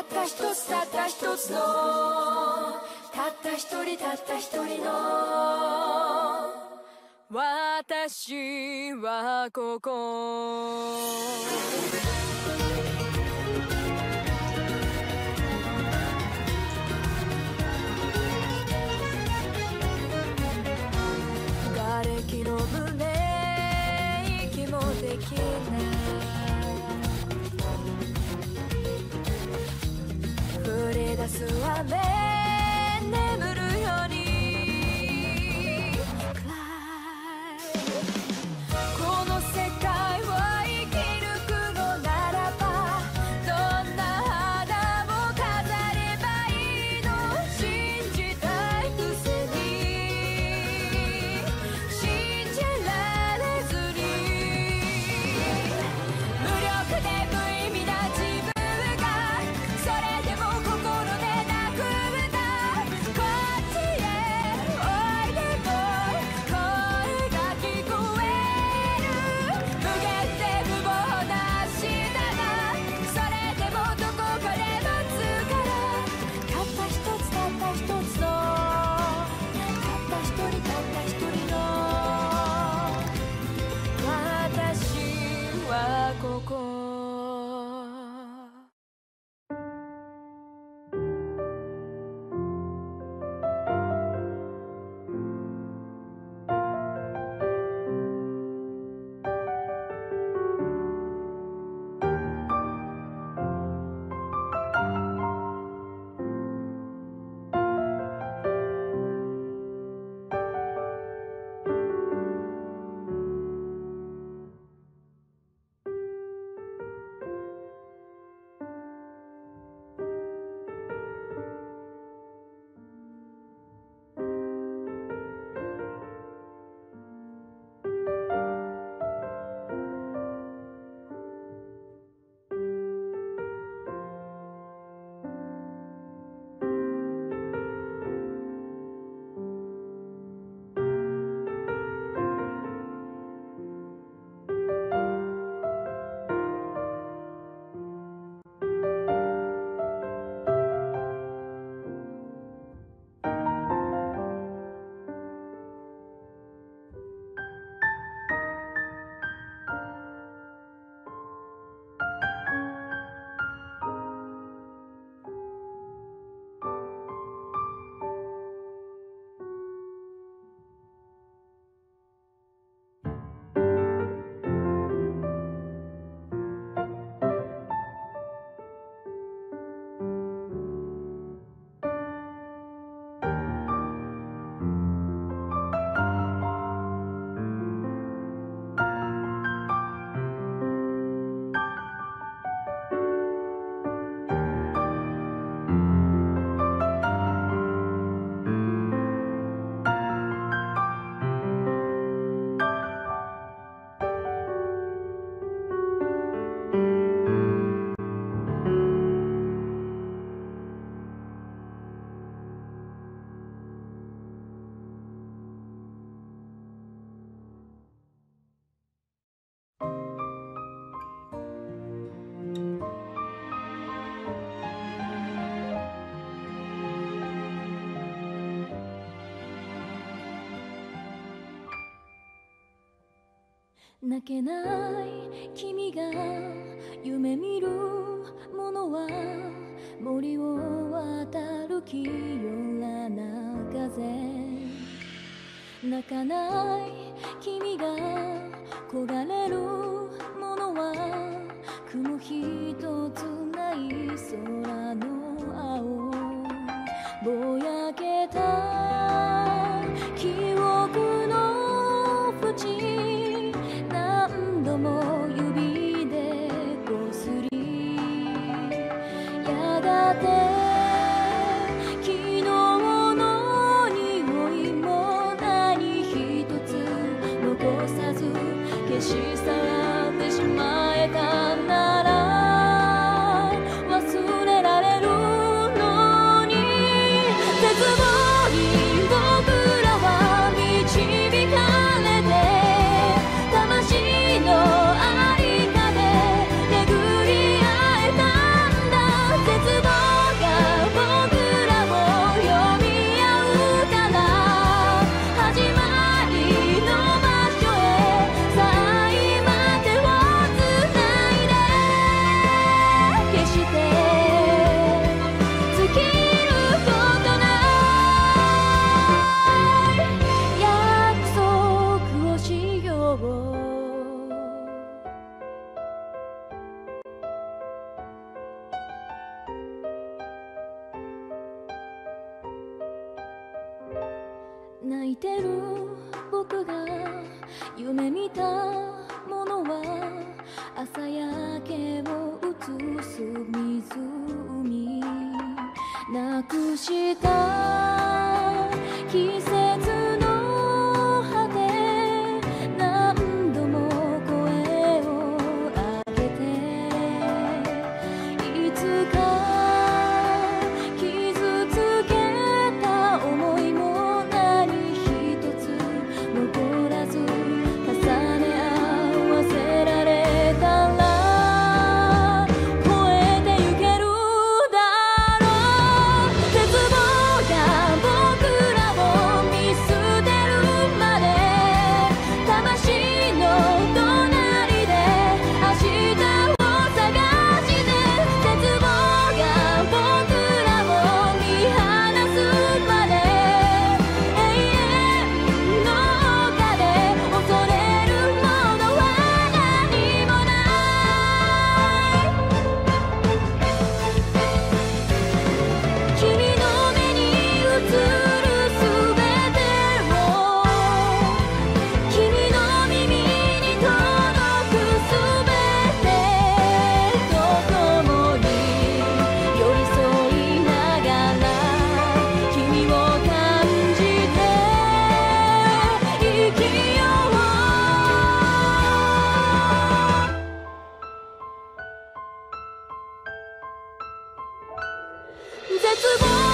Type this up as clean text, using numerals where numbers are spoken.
った一つたった一つのたった一人たった一人の私はここ瓦礫の胸息もできない降り出す雨眠るように暗いこの世界を生き抜くのならばどんな花を飾ればいいの信じたいくせに信じられずに無力で無意味な自分がそれでも心で泣くんだこっちへおいでと声が聞こえる無限で無謀な明日がそれでもどこかで待つからたった一つたった一つのたった一人たった一人の私はここ泣けない君が夢見るものは森を渡る清らな風泣かない君が焦がれるものは雲一つない空の青ぼやけた記憶の縁何度も指でこすりやがて昨日の匂いも何一つ残さず消し去ってしまえたなら忘れられるのに絶望に僕らは導かれて魂の愛花で巡り会えたんだ絶望てる僕が夢見たものは朝焼けを映す湖、なくした季節の果て、何度も声を上げて、いつか傷つけた思いも何一つ残らず、重ね合わせられたら越えてゆけるだろう。絶望が僕らを見捨てるまで、魂の隣で明日を探して、絶望が僕らを見放すまで、永遠の丘で恐れるものは何もない。君の目に映るすべてを、君の耳に届くすべてと共に寄り添いながら、君を感じて生きよう。絶望